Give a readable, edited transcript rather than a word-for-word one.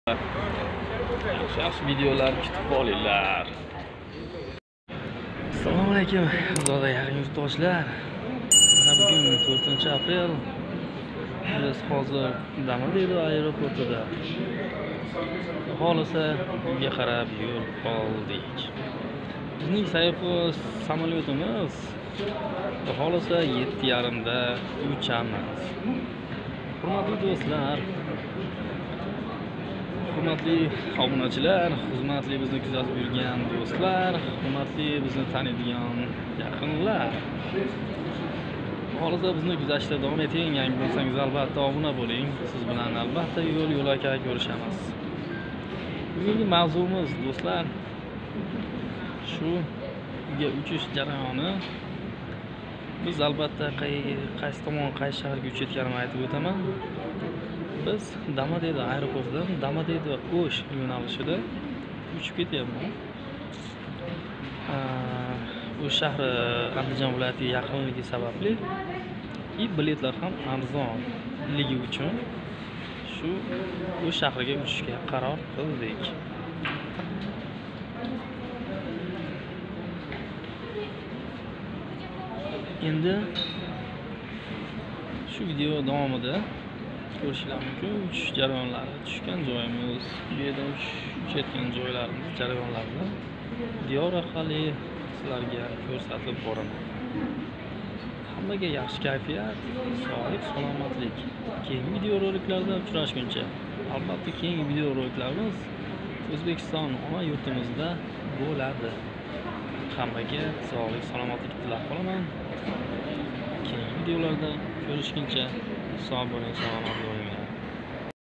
Yaxshi videolar kutib qolinglar. Assalomu alaykum, zoda yarim yurtdoshlar. Mana bugun 4-aprel. Biz hozir Domodedovo aeroportida. Xohlasa uyga qarab yo'l oldik. Bizning sayyoh samolyotimiz xohlasa 7:30da uchamiz. Hurmatli do'stlar, hurmatli obunachilar, hurmatli bizni kuzatib yurgan do'stlar, hurmatli bizni taniydigan yaqinlar. Hozirda bizni kuzatishda davom eting. Yangi bo'lsangiz albatta obuna bo'ling. Siz bilan albatta yo'l-yo'lakay ko'rishamiz. Bugungi mavzumiz do'stlar shu uyga uchish jarayoni. Biz albatta qaysi tomon, qaysi shaharga uchayotganimni aytib o'taman. Biz Domodedovo aeroportidan Domodedovo O'sh yo'nalishida uchib ketyapmiz. O'sh shahri Andijon viloyatiga yaqinligi sababli biletlar ham arzonligi uchun shu O'sh shahriga uchishga qaror qildik. Endi shu video davomida ko'rishlar mumkin uchish jarayonlari, tushgan joyimiz, bu yerdan uchayotgan joylarimiz, jarayonlarni video orqali sizlarga ko'rsatib boraman. Hammaga yaxshi kayfiyat, sog'lik, salomatlik. Keyingi video roliklarda uchrashguncha, albatta keyingi video roliklarimiz O'zbekiston ona yurtimizda bo'ladi. Hammaga sog'lik, salomatlik tilab qolaman. Keyingi videolarda ko'rishguncha sog' bo'ling, salomat bo'ling.